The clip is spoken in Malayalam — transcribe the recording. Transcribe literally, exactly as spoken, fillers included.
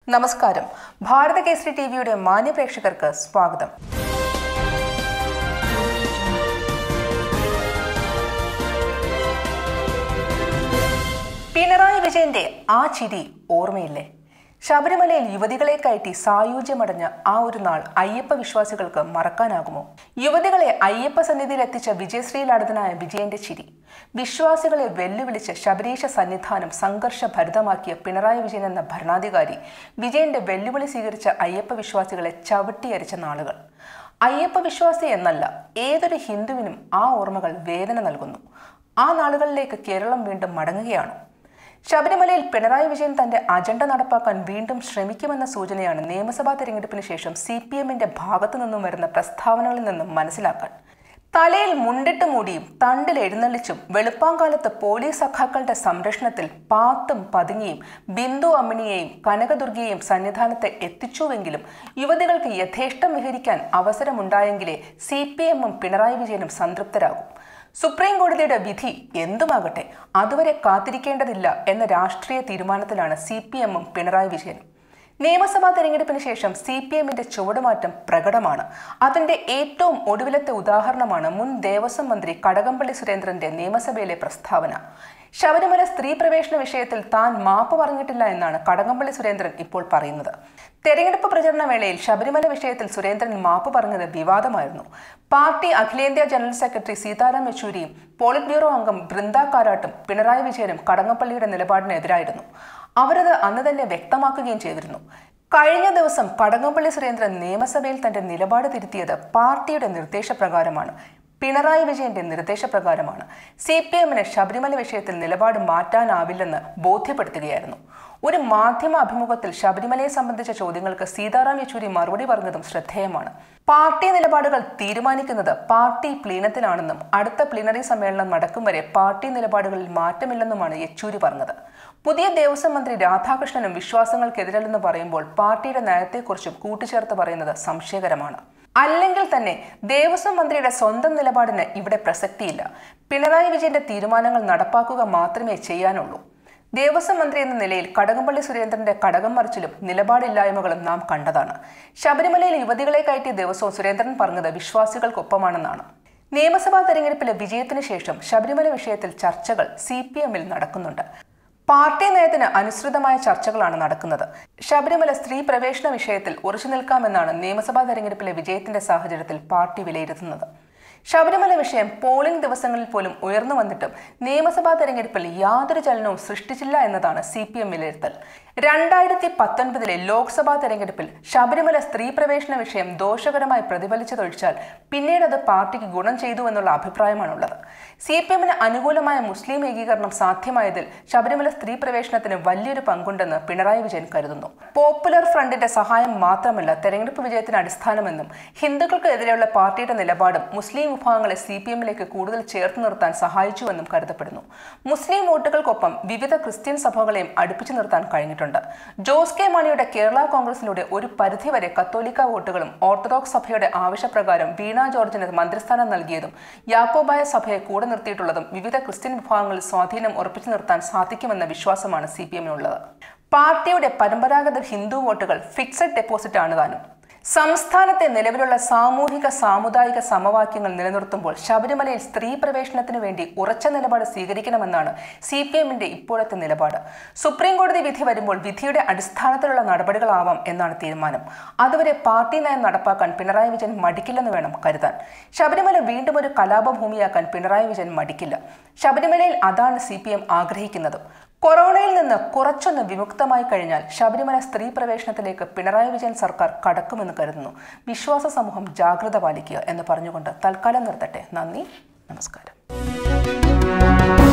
നമസ്കാരം. ഭാരത കേസരി ടിവിയുടെ മാന്യ പ്രേക്ഷകർക്ക് സ്വാഗതം. പിണറായി വിജയന്റെ ആ ചിരി ഓർമ്മയില്ലേ? ശബരിമലയിൽ യുവതികളെ കയറ്റി സായുജ്യമടഞ്ഞ ആ ഒരു നാൾ അയ്യപ്പ വിശ്വാസികൾക്ക് മറക്കാനാകുമോ? യുവതികളെ അയ്യപ്പ സന്നിധിയിൽ എത്തിച്ച വിജയശ്രീലാടനായ വിജയന്റെ ചിരി, വിശ്വാസികളെ വെല്ലുവിളിച്ച് ശബരീശ സന്നിധാനം സംഘർഷഭരിതമാക്കിയ പിണറായി വിജയൻ എന്ന ഭരണാധികാരി വിജയന്റെ വെല്ലുവിളി സ്വീകരിച്ച അയ്യപ്പ വിശ്വാസികളെ ചവിട്ടിയരിച്ച നാളുകൾ. അയ്യപ്പ വിശ്വാസി എന്നല്ല, ഏതൊരു ഹിന്ദുവിനും ആ ഓർമ്മകൾ വേദന നൽകുന്നു. ആ നാളുകളിലേക്ക് കേരളം വീണ്ടും മടങ്ങുകയാണോ? ശബരിമലയിൽ പിണറായി വിജയൻ തന്റെ അജണ്ട നടപ്പാക്കാൻ വീണ്ടും ശ്രമിക്കുമെന്ന സൂചനയാണ് നിയമസഭാ തെരഞ്ഞെടുപ്പിന് ശേഷം സി പി എമ്മിന്റെ ഭാഗത്തു നിന്നും വരുന്ന പ്രസ്താവനകളിൽ നിന്നും മനസ്സിലാക്കാൻ. തലയിൽ മുണ്ടിട്ട് മൂടിയും തണ്ടിൽ എഴുന്നള്ളിച്ചും വെളുപ്പാങ്കാലത്ത് പോലീസ് സഖാക്കളുടെ സംരക്ഷണത്തിൽ പാത്തും പതുങ്ങിയും ബിന്ദു അമ്മിണിയെയും കനകദുർഗയെയും സന്നിധാനത്ത് എത്തിച്ചുവെങ്കിലും യുവതികൾക്ക് യഥേഷ്ടം വിഹരിക്കാൻ അവസരമുണ്ടായെങ്കിലേ സി പി എമ്മും പിണറായി വിജയനും സംതൃപ്തരാകും. സുപ്രീം കോടതിയുടെ വിധി എന്തുമാകട്ടെ, അതുവരെ കാത്തിരിക്കേണ്ടതില്ല എന്ന രാഷ്ട്രീയ തീരുമാനത്തിലാണ് സി പി എമ്മും പിണറായി വിജയനും. നിയമസഭാ തെരഞ്ഞെടുപ്പിന് ശേഷം സി പി എമ്മിന്റെ ചുവടുമാറ്റം പ്രകടമാണ്. അതിന്റെ ഏറ്റവും ഒടുവിലത്തെ ഉദാഹരണമാണ് മുൻ ദേവസ്വം മന്ത്രി കടകംപള്ളി സുരേന്ദ്രന്റെ നിയമസഭയിലെ പ്രസ്താവന. ശബരിമല സ്ത്രീ പ്രവേശന വിഷയത്തിൽ താൻ മാപ്പ് പറഞ്ഞിട്ടില്ല എന്നാണ് കടകംപള്ളി സുരേന്ദ്രൻ ഇപ്പോൾ പറയുന്നത്. തെരഞ്ഞെടുപ്പ് പ്രചരണ വേളയിൽ ശബരിമല വിഷയത്തിൽ സുരേന്ദ്രൻ മാപ്പ് പറഞ്ഞത് വിവാദമായിരുന്നു. പാർട്ടി അഖിലേന്ത്യാ ജനറൽ സെക്രട്ടറി സീതാറാം യെച്ചൂരിയും പോളിറ്റ് ബ്യൂറോ അംഗം ബൃന്ദ കാരാട്ടും പിണറായി വിജയനും കടകംപള്ളിയുടെ നിലപാടിനെതിരായിരുന്നു. അവരത് അന്ന് തന്നെ വ്യക്തമാക്കുകയും ചെയ്തിരുന്നു. കഴിഞ്ഞ ദിവസം കടകംപള്ളി സുരേന്ദ്രൻ നിയമസഭയിൽ തന്റെ നിലപാട് തിരുത്തിയത് പാർട്ടിയുടെ നിർദ്ദേശപ്രകാരമാണ്, പിണറായി വിജയന്റെ നിർദ്ദേശപ്രകാരമാണ്. സി പി എമ്മിന് ശബരിമല വിഷയത്തിൽ നിലപാട് മാറ്റാനാവില്ലെന്ന് ബോധ്യപ്പെടുത്തുകയായിരുന്നു. ഒരു മാധ്യമ അഭിമുഖത്തിൽ ശബരിമലയെ സംബന്ധിച്ച ചോദ്യങ്ങൾക്ക് സീതാറാം യെച്ചൂരി മറുപടി പറഞ്ഞതും ശ്രദ്ധേയമാണ്. പാർട്ടി നിലപാടുകൾ തീരുമാനിക്കുന്നത് പാർട്ടി പ്ലീനത്തിലാണെന്നും അടുത്ത പ്ലീനറി സമ്മേളനം നടക്കും വരെ പാർട്ടി നിലപാടുകളിൽ മാറ്റമില്ലെന്നുമാണ് യെച്ചൂരി പറഞ്ഞത്. പുതിയ ദേവസ്വം മന്ത്രി രാധാകൃഷ്ണനും വിശ്വാസങ്ങൾക്കെതിരല്ലെന്ന് പറയുമ്പോൾ പാർട്ടിയുടെ നയത്തെക്കുറിച്ചും കൂട്ടിച്ചേർത്ത് പറയുന്നത് സംശയകരമാണ്. അല്ലെങ്കിൽ തന്നെ ദേവസ്വം മന്ത്രിയുടെ സ്വന്തം നിലപാടിന് ഇവിടെ പ്രസക്തിയില്ല. പിണറായി വിജയന്റെ തീരുമാനങ്ങൾ നടപ്പാക്കുക മാത്രമേ ചെയ്യാനുള്ളൂ. ദേവസ്വം മന്ത്രി എന്ന നിലയിൽ കടകംപള്ളി സുരേന്ദ്രന്റെ കടകം മറിച്ചിലും നിലപാടില്ലായ്മകളും നാം കണ്ടതാണ്. ശബരിമലയിൽ യുവതികളെ കയറ്റിയ ദിവസവും സുരേന്ദ്രൻ പറഞ്ഞത് വിശ്വാസികൾക്കൊപ്പമാണെന്നാണ്. നിയമസഭാ തെരഞ്ഞെടുപ്പിലെ വിജയത്തിന് ശേഷം ശബരിമല വിഷയത്തിൽ ചർച്ചകൾ സി പി എമ്മിൽ നടക്കുന്നുണ്ട്. പാർട്ടി നയത്തിന് അനുസൃതമായ ചർച്ചകളാണ് നടക്കുന്നത്. ശബരിമല സ്ത്രീ പ്രവേശന വിഷയത്തിൽ ഉറച്ചു നിൽക്കാമെന്നാണ് നിയമസഭാ തെരഞ്ഞെടുപ്പിലെ വിജയത്തിന്റെ സാഹചര്യത്തിൽ പാർട്ടി വിലയിരുത്തുന്നത്. ശബരിമല വിഷയം പോളിംഗ് ദിവസങ്ങളിൽ പോലും ഉയർന്നു വന്നിട്ടും നിയമസഭാ തെരഞ്ഞെടുപ്പിൽ യാതൊരു ചലനവും സൃഷ്ടിച്ചില്ല എന്നതാണ് സി പി എം വിലയിരുത്തൽ. രണ്ടായിരത്തി പത്തൊൻപതിലെ ലോക്സഭാ തെരഞ്ഞെടുപ്പിൽ ശബരിമല സ്ത്രീ പ്രവേശന വിഷയം ദോഷകരമായി പ്രതിഫലിച്ചതൊഴിച്ചാൽ പിന്നീട് അത് പാർട്ടിക്ക് ഗുണം ചെയ്തു എന്നുള്ള അഭിപ്രായമാണുള്ളത്. സി പി എമ്മിന് അനുകൂലമായ മുസ്ലിം ഏകീകരണം സാധ്യമായതിൽ ശബരിമല സ്ത്രീ പ്രവേശനത്തിന് വലിയൊരു പങ്കുണ്ടെന്ന് പിണറായി വിജയൻ കരുതുന്നു. പോപ്പുലർ ഫ്രണ്ടിന്റെ സഹായം മാത്രമല്ല തെരഞ്ഞെടുപ്പ് വിജയത്തിന് അടിസ്ഥാനമെന്നും ഹിന്ദുക്കൾക്ക് എതിരെയുള്ള പാർട്ടിയുടെ നിലപാടും മുസ്ലിം വിഭാഗങ്ങളെ സി പി എമ്മിലേക്ക് കൂടുതൽ ചേർത്ത് നിർത്താൻ സഹായിച്ചുവെന്നും കരുതപ്പെടുന്നു. മുസ്ലിം വോട്ടുകൾക്കൊപ്പം വിവിധ ക്രിസ്ത്യൻ സഭകളെയും അടുപ്പിച്ചു നിർത്താൻ കഴിഞ്ഞിട്ടുണ്ട്. ജോസ് കെ മാണിയുടെ കേരള കോൺഗ്രസിലൂടെ ഒരു പരിധിവരെ കത്തോലിക്ക വോട്ടുകളും ഓർത്തഡോക്സ് സഭയുടെ ആവശ്യപ്രകാരം വീണ ജോർജിന് മന്ത്രിസ്ഥാനം നൽകിയതും യാക്കോബായ സഭയെ കൂടെ നിർത്തിയിട്ടുള്ളതും വിവിധ ക്രിസ്ത്യൻ വിഭാഗങ്ങളിൽ സ്വാധീനം ഉറപ്പിച്ചു നിർത്താൻ സാധിക്കുമെന്ന വിശ്വാസമാണ് സി പി എമ്മിനുള്ളത്. പാർട്ടിയുടെ പരമ്പരാഗത ഹിന്ദു വോട്ടുകൾ ഫിക്സഡ് ഡെപ്പോസിറ്റ് ആണ് താനും. സംസ്ഥാനത്തെ നിലവിലുള്ള സാമൂഹിക സാമുദായിക സമവാക്യങ്ങൾ നിലനിർത്തുമ്പോൾ ശബരിമലയിൽ സ്ത്രീ പ്രവേശനത്തിന് വേണ്ടി ഉറച്ച നിലപാട് സ്വീകരിക്കണമെന്നാണ് സി പി എമ്മിന്റെ ഇപ്പോഴത്തെ നിലപാട്. സുപ്രീം കോടതി വിധി വരുമ്പോൾ വിധിയുടെ അടിസ്ഥാനത്തിലുള്ള നടപടികളാവാം എന്നാണ് തീരുമാനം. അതുവരെ പാർട്ടി നയം നടപ്പാക്കാൻ പിണറായി വിജയൻ മടിക്കില്ലെന്ന് വേണം കരുതാൻ. ശബരിമല വീണ്ടും ഒരു കലാപഭൂമിയാക്കാൻ പിണറായി വിജയൻ മടിക്കില്ല. ശബരിമലയിൽ അതാണ് സി പി എം ആഗ്രഹിക്കുന്നതും. കൊറോണയിൽ നിന്ന് കുറച്ചൊന്ന് വിമുക്തമായി കഴിഞ്ഞാൽ ശബരിമല സ്ത്രീ പ്രവേശനത്തിലേക്ക് പിണറായി വിജയൻ സർക്കാർ കടക്കുമെന്ന് കരുതുന്നു. വിശ്വാസ സമൂഹം ജാഗ്രത പാലിക്കുക എന്ന് പറഞ്ഞുകൊണ്ട് തൽക്കാലം നിർത്തട്ടെ. നന്ദി, നമസ്കാരം.